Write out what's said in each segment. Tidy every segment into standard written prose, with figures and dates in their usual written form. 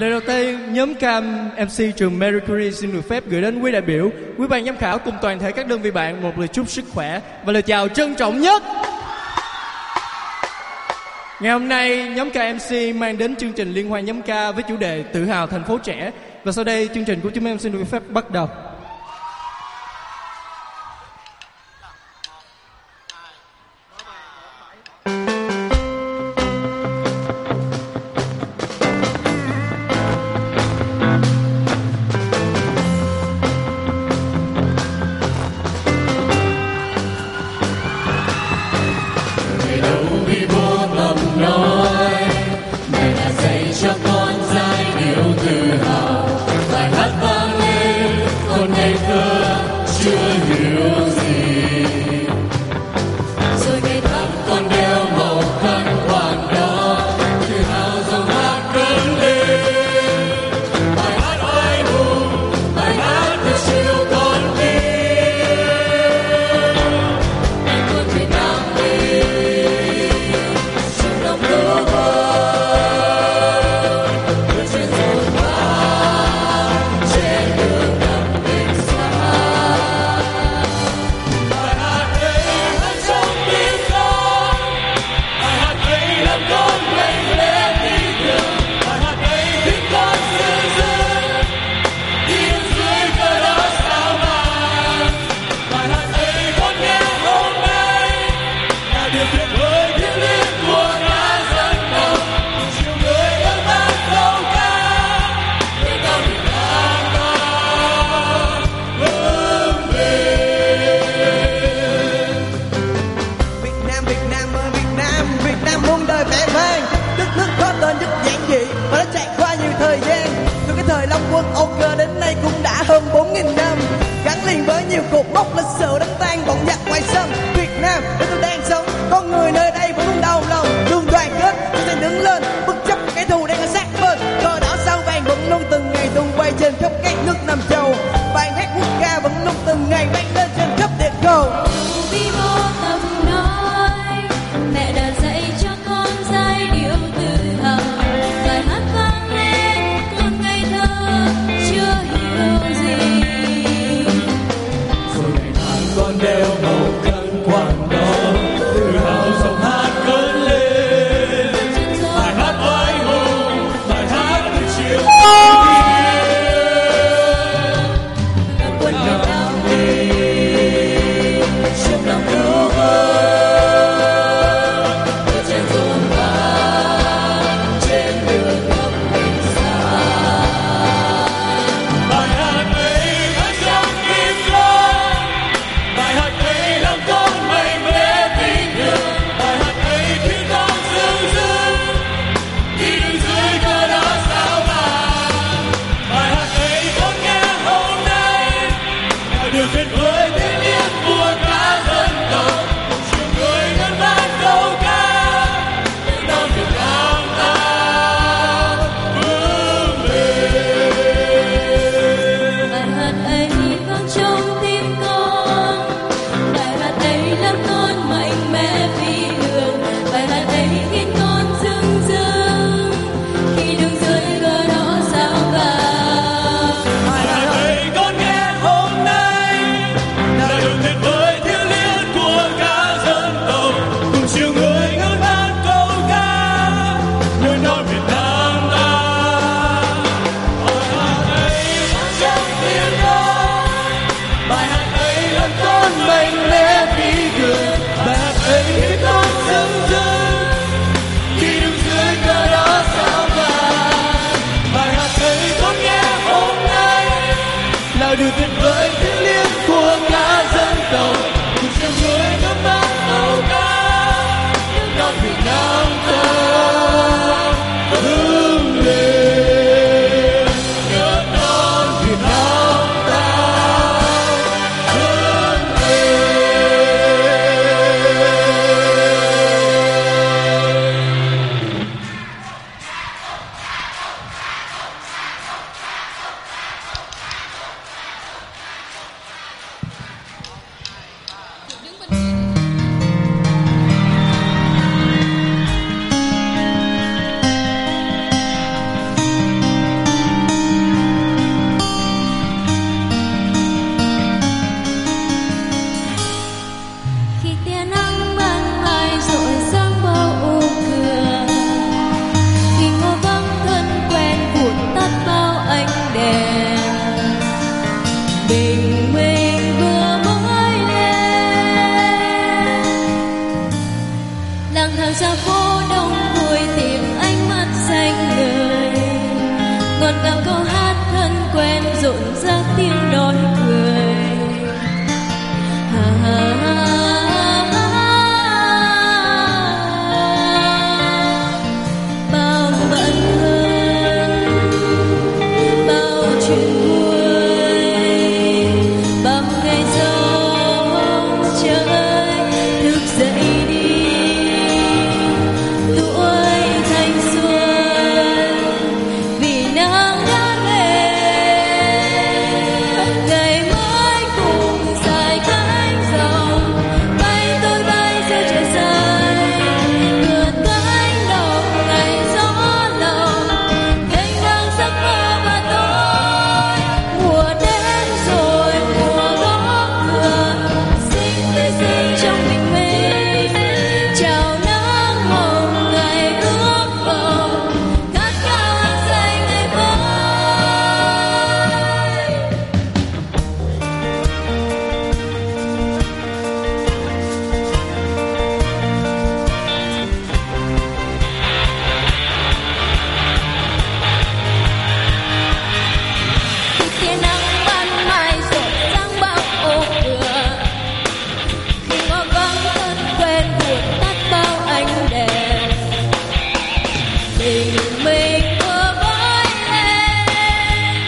Lời đầu tiên, nhóm cam MC trường Mercury xin được phép gửi đến quý đại biểu, quý ban giám khảo cùng toàn thể các đơn vị bạn một lời chúc sức khỏe và lời chào trân trọng nhất. Ngày hôm nay, nhóm ca MC mang đến chương trình liên hoan nhóm ca với chủ đề Tự hào thành phố trẻ. Và sau đây, chương trình của chúng em xin được phép bắt đầu. Con đeo màu ngọt ngào câu hát thân quen rộn rã tiếng nói cười. Bao bận hơn, bao chuyện vui, bao ngày gió trời thức dậy đi, tuổi thanh xuân vì nắng đã về, ngày mới cùng dài cánh rồng bay tôi bay giữa trời xanh, vượt cánh đồng ngày gió lộng thanh đang giấc mơ và tôi. Mùa đến rồi, mùa gõ cửa xinh tươi xinh trong bình minh, chào nắng hồng ngày ước vọng khát khao hăng say ngày mới. Khi tia nắng ban mai rộn ràng bao ô cửa, khi ngõ vắng thân quen vụt tắt bao ánh đèn, mình vừa mới lên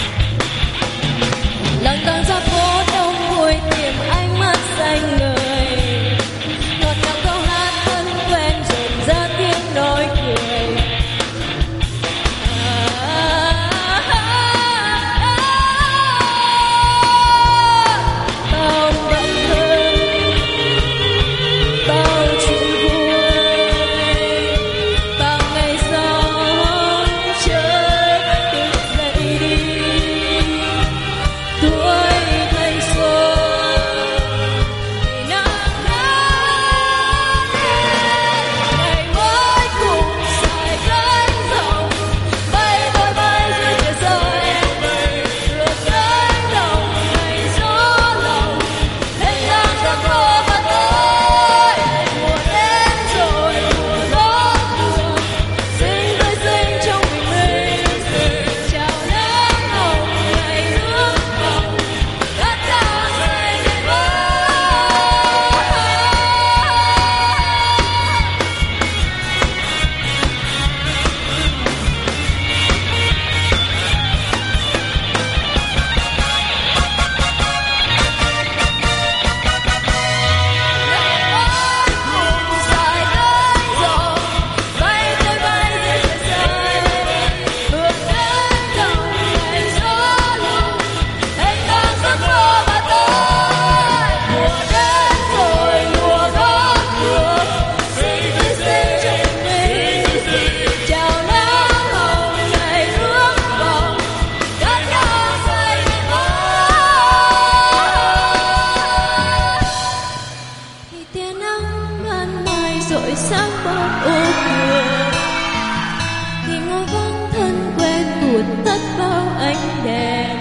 lang thang ra phố đông vui tìm ánh mắt xanh ngời, ngọt ngào câu hát thân quen rộn rã tiếng nói cười. Bao bận hơn, bao chuyện vui, bao ngày gió trời thức dậy đi, tuổi thanh xuân vì nắng đã đến, ngày mới cùng dài cánh rộng bay tôi bay giữa trời xanh, vượt cánh đồng ngày gió lộng thanh đang giấc mơ và tôi. Mùa đến rồi, mùa gió buồn xinh tươi xinh trong bình minh, chào nắng hồng ngày ước vọng khát khao say ngày mới. Cùng dài cánh rộng bay tôi bay giữa trời xanh, vượt cánh đồng ngày gió lộng thanh đang giấc mơ và tôi. Mùa đến rồi, mùa gõ cửa xinh tươi xinh trong mình, chào nắng hồng ngày ước vọng khát khao say ngày mới. Khi tia nắng ban mai rọi sáng bao ô cửa, khi ngõ vắng thân quen vụt tắt bao ánh đèn,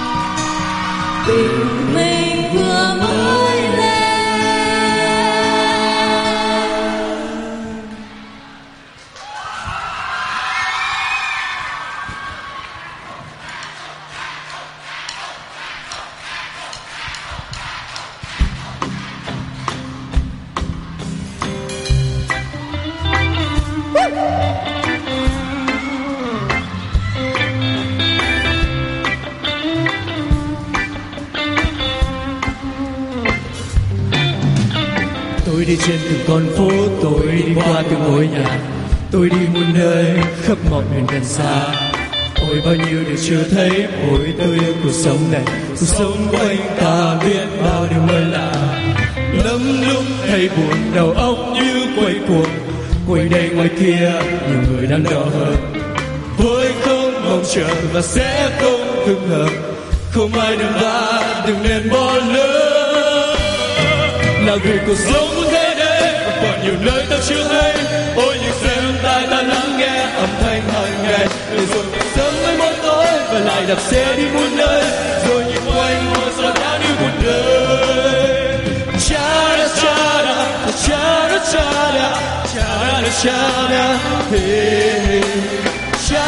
bình minh vừa mới lên. Tôi đi trên từng con phố, tôi đi qua từng ngôi nhà, tôi đi muôn nơi khắp mọi miền gần xa. Ôi bao nhiêu điều chưa thấy, ôi tôi yêu cuộc sống này, cuộc sống của anh ta biết bao điều mới lạ. Lắm lúc hay buồn, đầu óc như quay cuồng, quay đây ngoài kia nhiều người đang đau hơn. Tôi không mong chờ và sẽ không hững hờ, không ai đừng va, đừng nên bỏ lỡ. Là vì cuộc sống thế đấy, và còn nhiều nơi ta chưa hay. Ôi những xem tai ta lắng nghe âm thanh hàng ngày, để rồi phải sớm với mỗi tối và lại đạp xe đi muôn nơi, rồi nhìn quanh ngôi gió đã đi một đời. Cha đã cha đã cha đã cha đã cha đã cha đã, hey, cha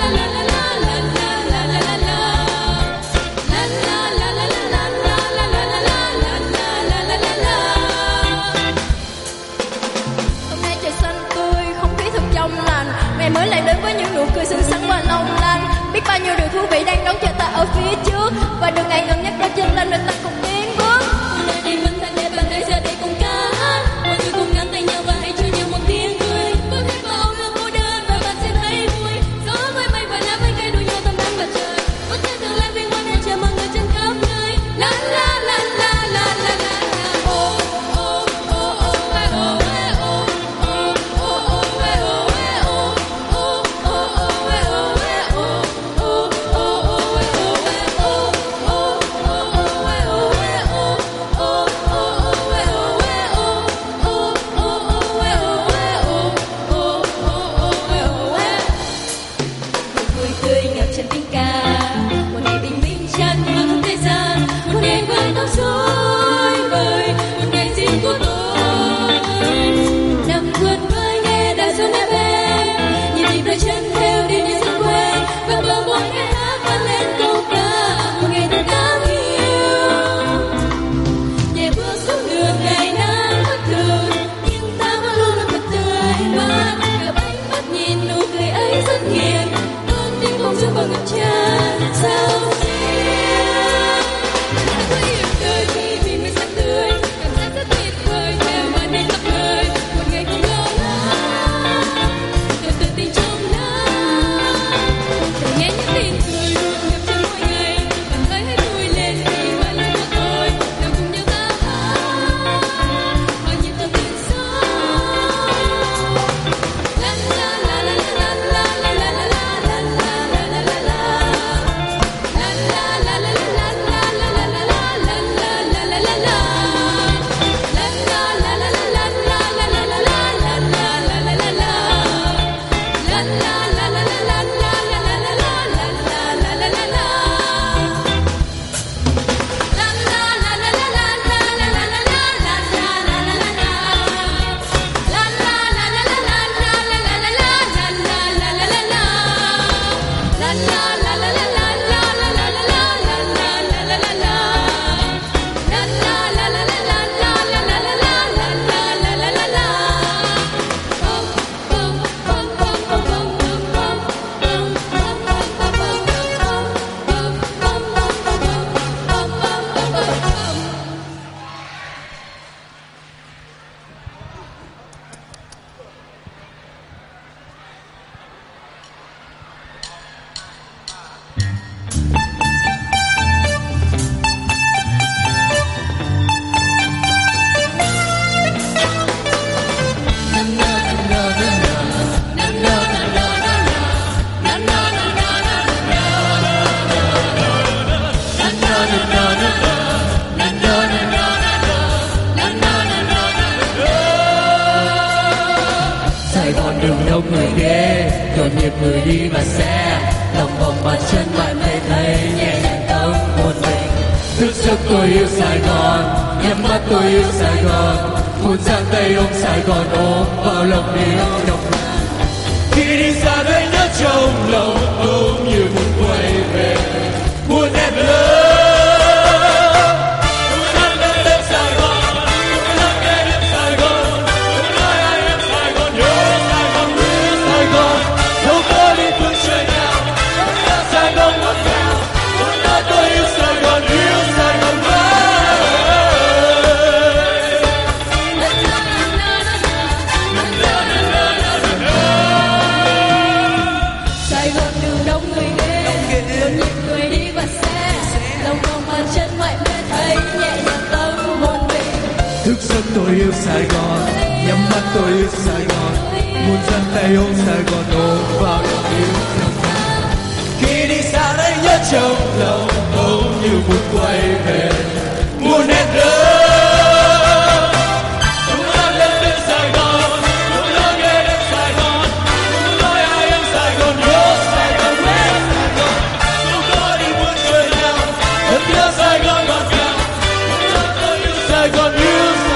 Hôm nay trời xanh tươi, không khí thật trong lành. Ngày mới lại đến với những nụ cười xinh xắn và long lanh. Biết bao nhiêu điều thú vị đang đón chờ ta ở phía trước. Và đường ngày gần nhất đôi chân lên, mình ta cùng tiến bước. Hôm nay đi mình thành để bàn tay ra đây cùng ca hát. Mọi người cùng nắm tay nhau và hãy cho nhau một tiếng cười. Có thể vào ngược cô đơn và bạn sẽ thấy vui. Gió với mây và lá với cây đua nhau tầm nắng và trời. Có thể tương lai viên mãn để chờ mọi người trên khắp nơi. La la la la la la la. Oh oh oh oh oh oh oh oh oh oh. đông người ghé, nhộn nhịp người đi và xe, lòng vòng bàn chân bạn thấy nhẹ nhàng tâm hồn mình. Thức giấc tôi yêu Sài Gòn, nhắm mắt tôi yêu Sài Gòn, muốn giang tay ôm Sài Gòn ôm vào lòng yêu nồng nàn. Khi đi xa thấy nhớ trong lòng ôm như muốn quay về, muốn em lớn. Thức giấc tôi yêu Sài Gòn, nhắm mắt tôi yêu Sài Gòn, muốn giang tay ôm Sài Gòn ôm vào lòng yêu nồng nàn. Khi đi xa đây nhớ trong lòng ôm như muốn quay về, muốn em lớn. Muốn em lên đến Sài Gòn, muốn nói nghe đến Sài Gòn, muốn nói ai em Sài Gòn, nhớ Sài Gòn, quê Sài Gòn. Không có đi buôn chơi nào, thật nhớ Sài Gòn ngọt ngào, muốn nói tôi yêu Sài Gòn yêu.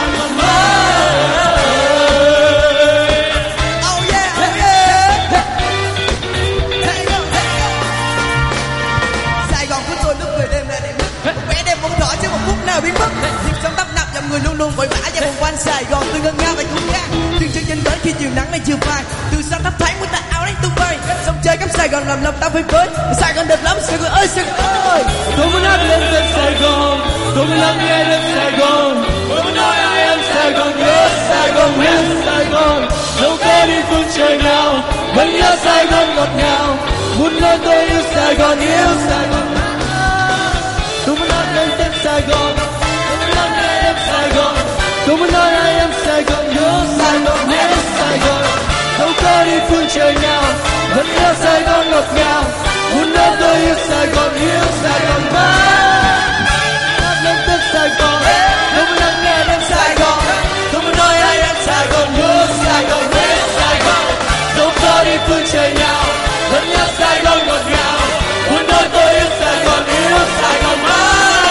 Biến mất nhịp sống tấp nập dòng người luôn luôn vội vã và vòng quanh Sài Gòn tôi ngân nga và cũng ngang dừng chân trên bến khi chiều nắng lên chiều phai từ sáng thấp thoáng với tà áo đánh tung bay sông chơi cắm Sài Gòn làm lòng ta phơi phới Sài Gòn đẹp lắm Sài Gòn ơi Sài Gòn ơi tôi muốn hát lên tên Sài Gòn tôi muốn lắng nghe đến Sài Gòn tôi muốn nói ai em Sài Gòn nhớ Sài Gòn yêu Sài Gòn đâu có đi phương trời nào vẫn nhớ Sài Gòn ngọt ngào muốn nói tôi yêu Sài Gòn yêu Sài Gòn tôi muốn hát lên tên Sài Gòn tôi muốn lắng nghe em Sài Gòn tôi muốn nói ai em Sài Gòn nhớ Sài Gòn nhớ Sài Gòn đâu có đi phương trời nào vẫn nhớ Sài Gòn ngọt ngào muốn nói tôi yêu Sài Gòn yêu Sài Gòn mãi hát lên tên Sài Gòn tôi muốn lắng nghe em Sài Gòn tôi muốn nói ai em Sài Gòn nhớ Sài Gòn nhớ Sài Gòn đâu có đi phương trời nào vẫn nhớ Sài Gòn ngọt ngào muốn nói tôi yêu Sài Gòn yêu Sài Gòn mãi.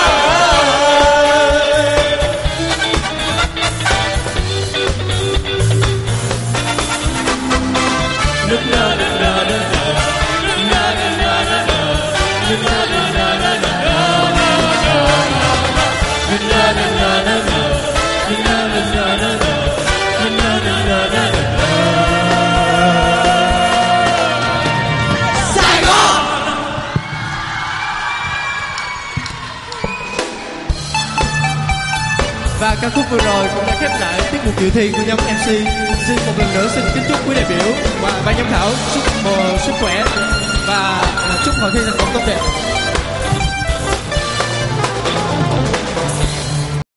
Và ca khúc vừa rồi cũng đã khép lại tiết mục dự thi của nhóm MC. Xin một lần nữa xin kính chúc quý đại biểu và ban giám khảo sức khỏe và chúc hội thi thành công tốt đẹp.